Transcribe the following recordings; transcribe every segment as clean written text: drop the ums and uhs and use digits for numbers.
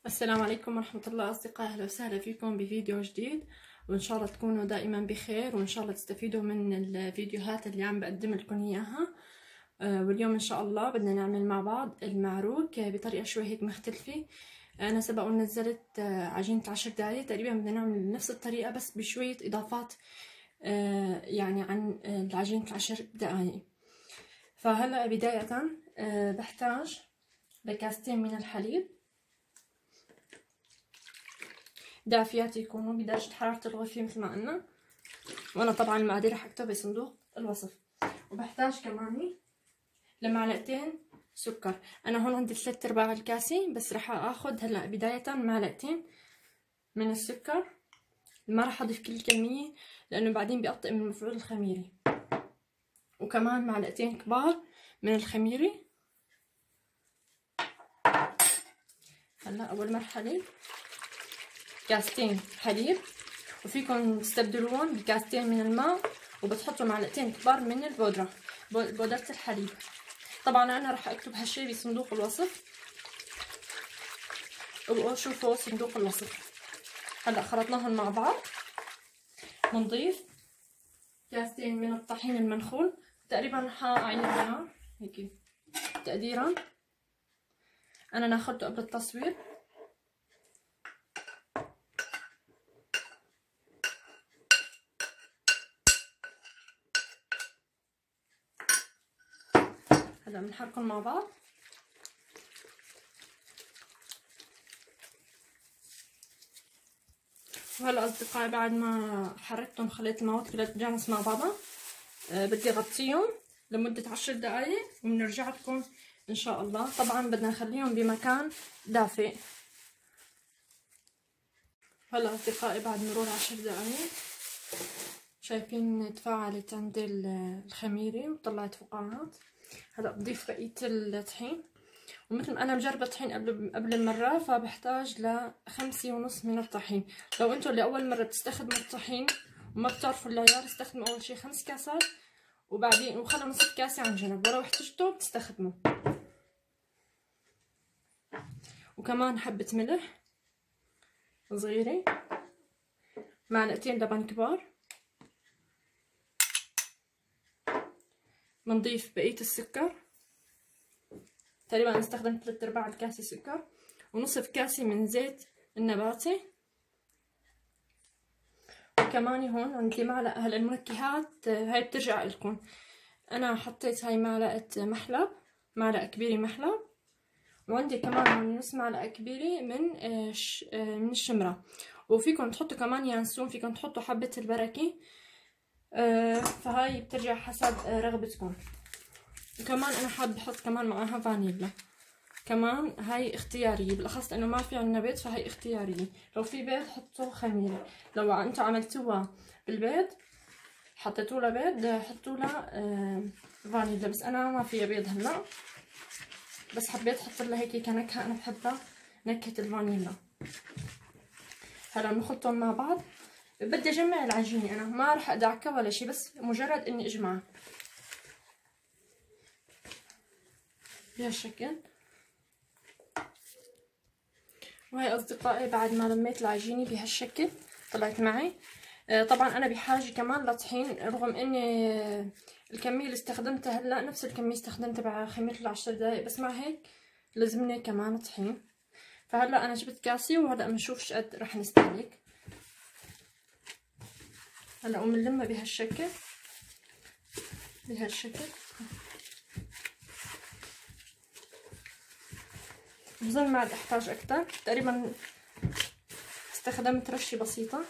السلام عليكم ورحمة الله أصدقائي، أهلا وسهلا فيكم بفيديو جديد، وإن شاء الله تكونوا دائما بخير، وإن شاء الله تستفيدوا من الفيديوهات اللي عم بقدم لكم إياها. واليوم إن شاء الله بدنا نعمل مع بعض المعروك بطريقة شوي هيك مختلفة. أنا سبق ونزلت عجينة 10 دقايق تقريبا، بدنا نعمل نفس الطريقة بس بشوية إضافات يعني عن العجينة 10 دقايق. فهلأ بداية بحتاج لكاستين من الحليب دافيات، يكونوا بدرجة حرارة الغرفة مثل ما قلنا، وانا طبعا المقادير رح اكتبها بصندوق الوصف. وبحتاج كمان لمعلقتين سكر. انا هون عندي 3/4 الكاسة، بس رح اخذ هلا بداية معلقتين من السكر. ما رح اضيف كل الكمية لانه بعدين بيقطع من المفعول الخميري. وكمان معلقتين كبار من الخميرة. هلا اول مرحلة كاستين حليب، وفيكم تستبدلوهم بكاستين من الماء، وبتحطوا معلقتين كبار من بودرة الحليب. طبعا انا راح اكتب هالشي بصندوق الوصف، وشوفوا صندوق الوصف. هلا خلطناهم مع بعض. بنضيف كاستين من الطحين المنخول، تقريبا حاعيرها هيك تقديرا، انا ناخذته قبل التصوير. هلا بنحركهم مع بعض. وهلا اصدقائي بعد ما حركتهم خليت المواد كلها تتجانس مع بعضها، بدي اغطيهم لمدة 10 دقايق وبنرجع لكم ان شاء الله. طبعا بدنا نخليهم بمكان دافئ. هلا اصدقائي بعد مرور 10 دقايق شايفين تفاعلت عندي الخميرة وطلعت فقاعات. هلا بضيف بقية الطحين، ومثل ما انا مجربة الطحين قبل المرة، فبحتاج ل5.5 من الطحين. لو انتم لأول مرة بتستخدموا الطحين وما بتعرفوا العيار، استخدموا اول شي 5 كاسات، وبعدين وخلوا نصف كاسة عن جنب، ولو احتجتوا بتستخدموا. وكمان حبة ملح صغيرة، معلقتين لبن كبار. بنضيف بقية السكر، تقريبا انا استخدمت 3/4 الكاسة سكر، ونصف كاسة من زيت النباتي. وكمان هون عندي معلقة. هلا المنكهات هاي بترجع لكم. انا حطيت هاي معلقة محلب، معلقة كبيرة محلب، وعندي كمان هون نص معلقة كبيرة من الشمرة. وفيكم تحطوا كمان يانسون، فيكم تحطوا حبة البركة، فهاي بترجع حسب رغبتكم. وكمان انا حابة احط كمان معاها فانيلا، كمان هاي اختيارية، بالاخص لانه ما في عندنا بيض فهي اختيارية. لو في بيض حطوا خميرة، لو انتوا عملتوها بالبيض حطيتوا لها بيض حطوا لها فانيلا، بس انا ما فيها بيض هلا، بس حبيت احط لها هيك كنكهة. انا بحبها نكهة الفانيلا. هلا بنخلطهم مع بعض. بدي اجمع العجينة، انا ما راح ادعكها ولا شي، بس مجرد اني اجمعها بهالشكل. وهي اصدقائي بعد ما لميت العجينة بهالشكل طلعت معي. طبعا انا بحاجة كمان لطحين، رغم اني الكمية اللي استخدمتها هلا نفس الكمية استخدمتها بخميرة 10 دقايق، بس مع هيك لازمني كمان طحين. فهلا انا جبت كاسة، وهلا بنشوف شقد رح نستهلك. هلا وبنلمها بهالشكل بظن ما عاد احتاج اكتر، تقريبا استخدمت رشة بسيطة.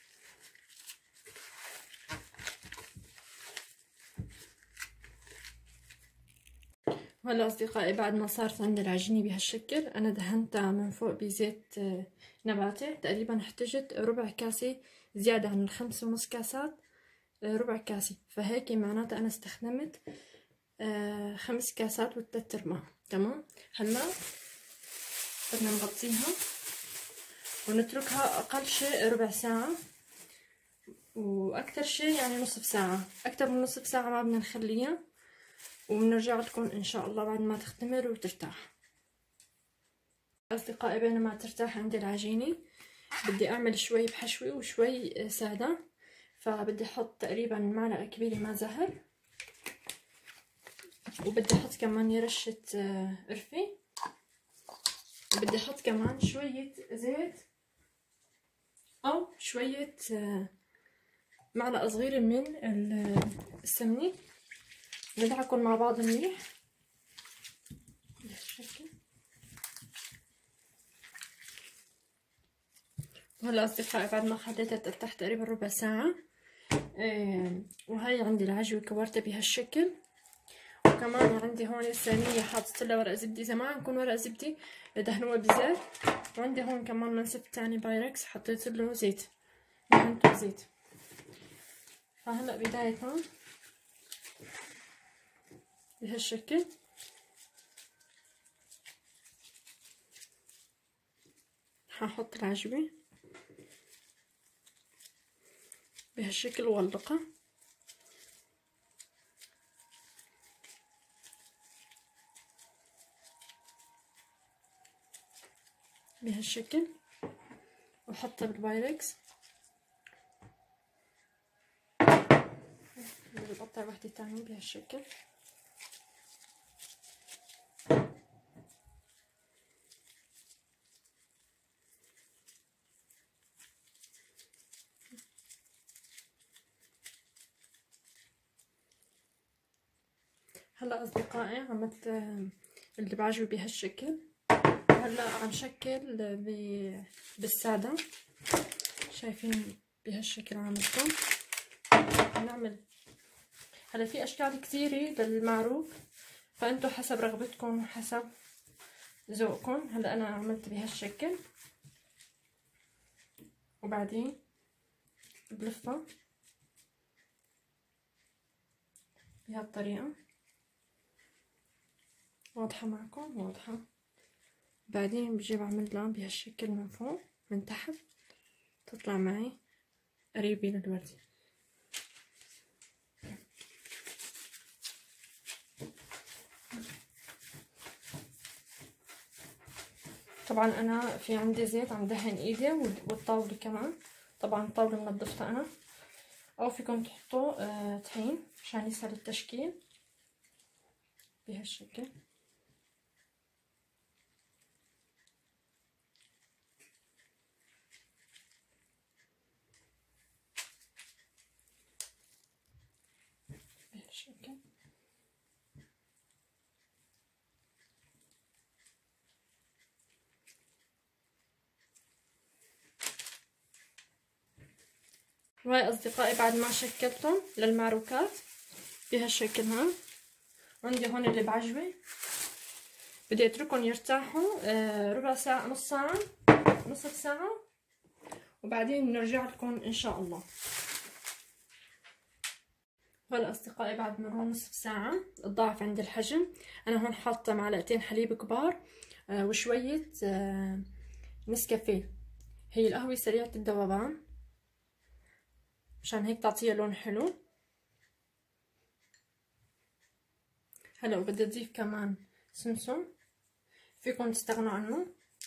هلا اصدقائي بعد ما صارت عندي العجينة بهالشكل، انا دهنتها من فوق بزيت نباتي. تقريبا احتجت ربع كاسة زيادة عن ال5.5 كاسات، ربع كاسة، فهيك معناتها انا استخدمت 5 كاسات و3/4. تمام. هلا بدنا نغطيها ونتركها اقل شيء ربع ساعة، واكثر شيء يعني نصف ساعة. اكثر من نصف ساعة ما بدنا نخليها، وبنرجع لكم ان شاء الله بعد ما تختمر وترتاح. أصدقائي بينما ترتاح عندي العجينة بدي أعمل شوي بحشوة وشوي سادة، فبدي أحط تقريبا معلقة كبيرة ماء زهر، وبدي أحط كمان رشة قرفة، وبدي أحط كمان شوية زيت أو شوية معلقة صغيرة من السمنة. ندعكم مع بعض منيح بهالشكل. وهلا أصدقائي بعد ما خليتها ترتاح تقريبا ربع ساعة، وهي عندي العجوة كورتها بهالشكل. وكمان عندي هون الصينية حاطط لها ورق زبدة، إذا ما عندكم ورق زبدة دهنوها بزيت. وعندي هون كمان منسف تاني بايركس حطيت له زيت، دهنته زيت. فهلا بداية بهالشكل حاحط العجوة بهالشكل وغلقها. بهالشكل وحطها بالبايركس. بدي بقطع وحدة تانية بهالشكل. هلا أصدقائي عملت اللي بعجبه بهالشكل. هلا عم شكل بالسادة، شايفين بهالشكل عملتهم. نعمل هلا في اشكال كثيرة للمعروف، فانتو حسب رغبتكم وحسب ذوقكم. هلا انا عملت بهالشكل، وبعدين بلفها بهالطريقة. واضحة معكم؟ واضحة. بعدين بجي بعمل لها بهالشكل من فوق من تحت، تطلع معي قريبة للوردة. طبعا انا في عندي زيت عم دهن ايدي والطاولة كمان. طبعا الطاولة منظفتها انا، او فيكم تحطوا طحين مشان يسهل التشكيل بهالشكل. بهالشكل وهي أصدقائي بعد ما شكلتهم للمعروكات بهالشكل. ها عندي هون اللي بعجبه، بدي اتركهم يرتاحوا ربع ساعة، نص ساعة، نصف ساعة، وبعدين بنرجع لكم ان شاء الله. هلا أصدقائي بعد مرور نصف ساعة تضاعف عندي الحجم. أنا هون حاطة معلقتين حليب كبار وشوية نسكافيه. هي القهوة سريعة الذوبان مشان هيك تعطيها لون حلو. هلا وبدي أضيف كمان سمسم، فيكم تستغنوا عنه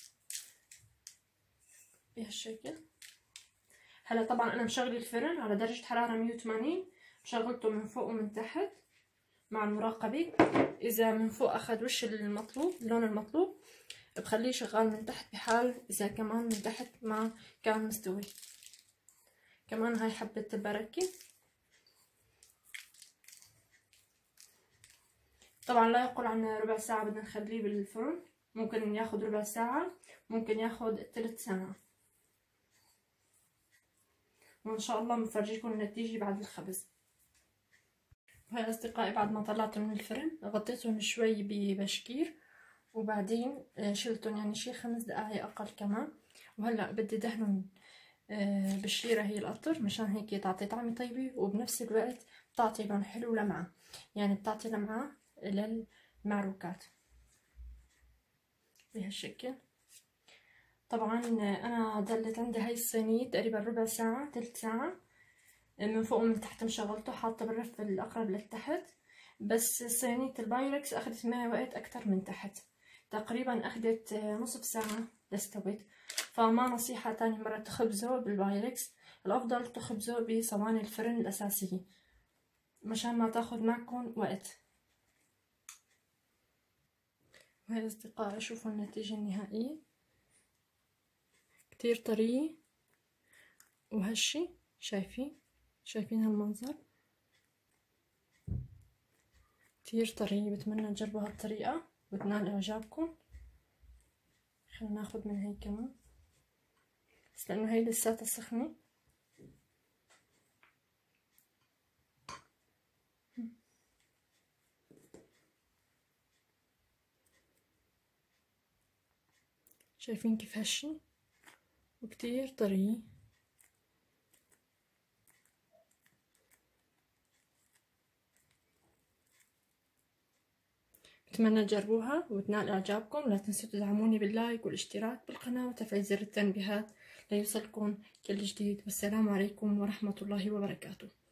بهالشكل. هلا طبعا أنا مشغلة الفرن على درجة حرارة 180، شغلته من فوق ومن تحت مع المراقبة. إذا من فوق أخذ وش المطلوب، اللون المطلوب، بخليه شغال من تحت، بحال إذا كمان من تحت ما كان مستوي. كمان هاي حبة البركة. طبعا لا يقل عن ربع ساعة بدنا نخليه بالفرن، ممكن ياخد ربع ساعة، ممكن ياخد 3 ساعات، وإن شاء الله بنفرجيكم النتيجة بعد الخبز. هاي أصدقائي بعد ما طلعتهم من الفرن غطيتهم شوي ببشكير، وبعدين شلتهم يعني شي 5 دقايق أقل كمان. وهلأ بدي دهنهم بالشيرة هي القطر، مشان هيك تعطي طعمة طيبة، وبنفس الوقت بتعطي لون حلو ولمعة، يعني بتعطي لمعة للمعروكات بهالشكل. طبعا أنا ضلت عندي هاي الصينية تقريبا ربع ساعة 3 ساعة، من فوق ومن تحت مشغلته، حاطة بالرف الأقرب للتحت. بس صينية البايركس أخذت معي وقت أكتر من تحت، تقريبا أخدت نصف ساعة لاستوت. فما نصيحة تاني مرة تخبزه بالبايركس، الأفضل تخبزه بصواني الفرن الأساسية مشان ما تاخد معكم وقت. وهي أصدقائي شوفوا النتيجة النهائية، كتير طرية وهشة. شايفين هالمنظر كتير طرية. بتمنى تجربوا هالطريقة وتنال إعجابكم. خلينا ناخد من هي كمان بس لأنه هي لساتها سخنة. شايفين كيف هشة وكتير طرية. بتمنى تجربوها وتنال إعجابكم. لا تنسوا تدعموني باللايك والاشتراك بالقناة وتفعيل زر التنبيهات ليوصلكم كل جديد. والسلام عليكم ورحمة الله وبركاته.